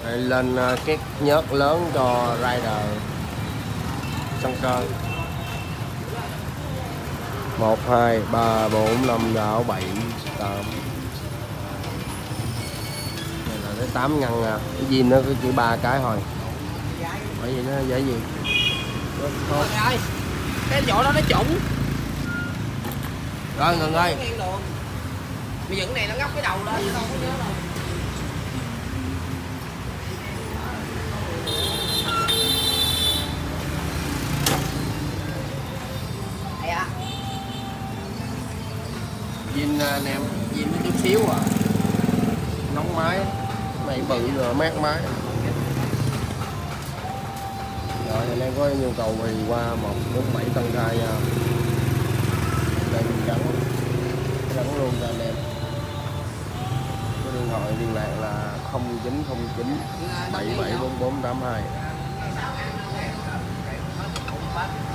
Đây, lên két nhớt lớn cho rider sân cơ 1 2 3 4 5 6 7 8. Đây là tới 8 ngăn à. Cái zin nó chỉ 3 cái thôi. Bởi vì nó dễ gì. Thôi ơi. Cái chỗ đó nó trũng. Rồi ngừng ơi. Bây giờ cái này nó ngóc cái đầu lên chứ đâu có nhớ đâu. Zin anh em, zin nó chút xíu à. Nóng máy. Này bự rồi mát máy. Rồi anh em có nhu cầu thì qua 147 Tân Khai nha. Đây mình gắn luôn cho anh em. Cái điện thoại liên lạc là 0909 774482.